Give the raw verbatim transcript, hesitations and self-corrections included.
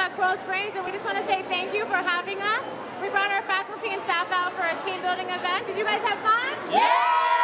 at Coral Springs, and we just want to say thank you for having us. We brought our faculty and staff out for a team building event. Did you guys have fun? Yeah!